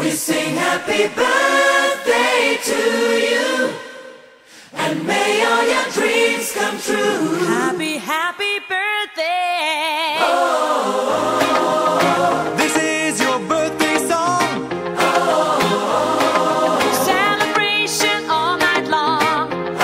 We sing happy birthday to you, and may all your dreams come true. Happy, happy birthday. Oh, this is your birthday song. Celebration all night long.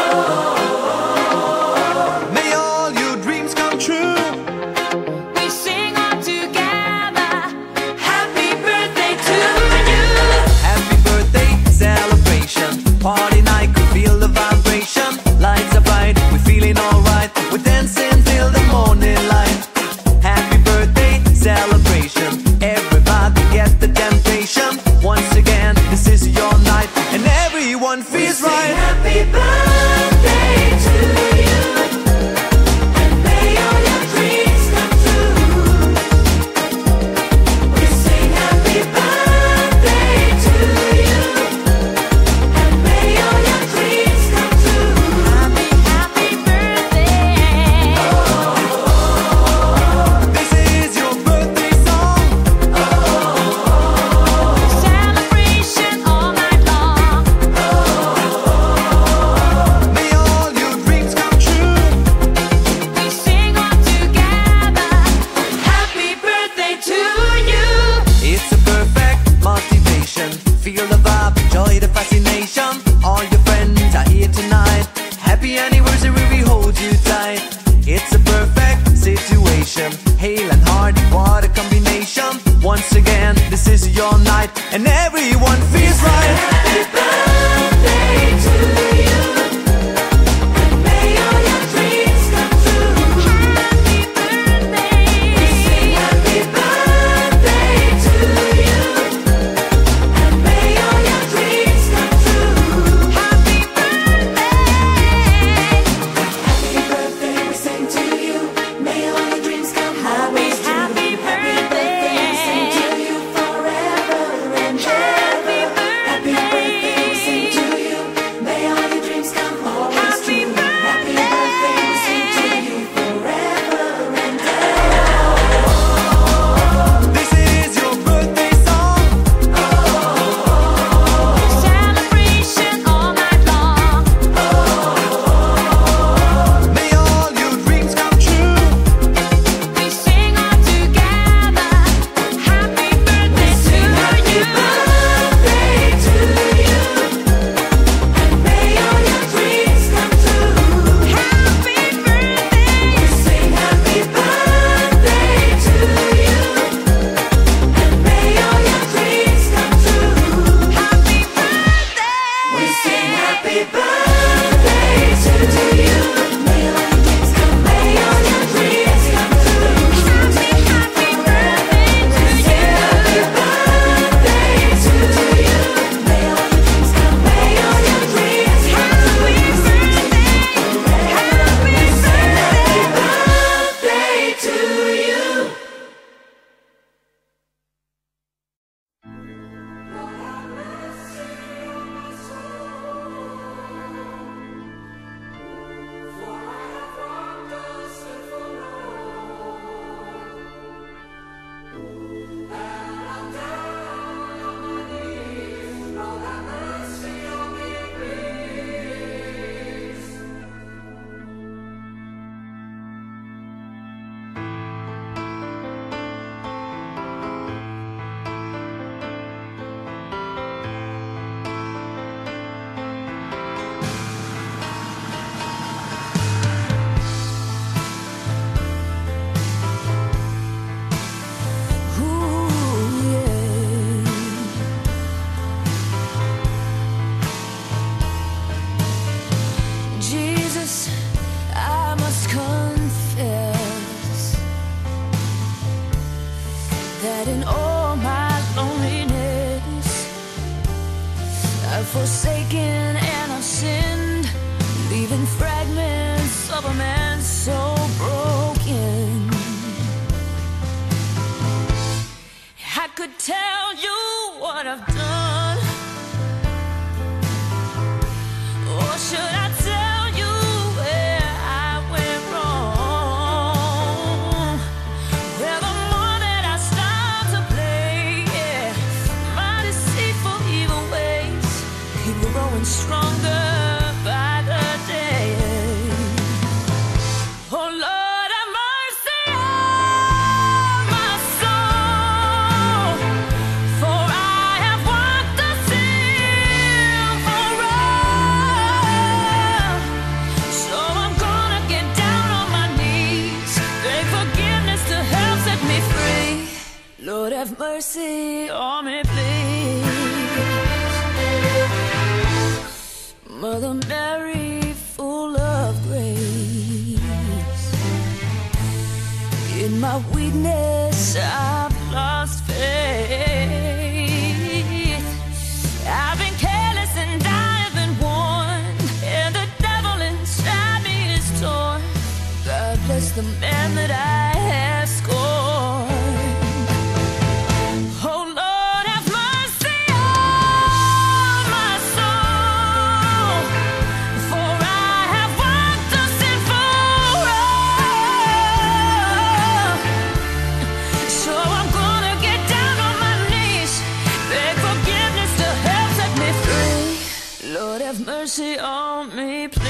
May all your dreams come true. We sing all together. Happy birthday to you. Happy birthday celebration. Party night, could feel the vibration. Lights are bright, we're feeling alright. We're dancing till the morning light. Happy birthday celebration. Everybody get the temptation. Once again, this is your night, and everyone feels we right. sing happy birthday to you, and may all your dreams come true. We sing happy birthday to you, and may all your dreams come true. Happy, happy birthday. This is your birthday song. Celebration all night long. May all your dreams come true. We sing all together. Happy birthday to you. It's a perfect motivation. Feel the vibe, enjoy the fascination. All your friends are here tonight. Happy anniversary, we hold you tight. It's a perfect situation. Hale and hard, what a combination. Once again, this is your night, and everyone feels right. Happy birthday to you, and may all your dreams come true. Happy birthday. We sing happy birthday to you, and may all your dreams come true. Happy birthday. Happy birthday, we sing to you. May all your dreams come always true. Happy birthday. We sing to you forever and ever. Happy birthday, we sing to you. May all your dreams come always Happy true. Happy birthday. birthday, we sing to you forever and ever. This is your birthday song. Celebration all night long. May all your dreams come true. We sing all together. Happy birthday to you. Birthday to you, and may all your dreams come true. Happy birthday. We sing happy birthday to you, and may all your dreams come true. Happy birthday. We sing happy birthday to you. May all your dreams come, may all your dreams come true. Happy, happy birthday to you. Happy birthday to you. May all your dreams come, may all your dreams come Happy true. birthday. Happy birthday. Birthday to you. Jesus, I must confess that in all my loneliness I've forsaken and I've sinned, leaving fragments of a man so broken. I could tell you what I've done, or should I tell you where I went wrong? Well, the more that I start to play, yeah, my deceitful stronger by the day. Oh Lord, have mercy on my soul, for I have walked the sinful road. So I'm gonna get down on my knees, beg forgiveness to help set me free. Lord, have mercy on me, please. Mother Mary, full of grace, in my weakness I've lost faith. I've been careless and I have been warned, and the devil inside me is torn. God bless the man that I have scorned. Oh Lord, have mercy on my soul, for I have walked the sinful road. So I'm gonna get down on my knees, beg forgiveness to help set me free. Lord, have mercy on me, please.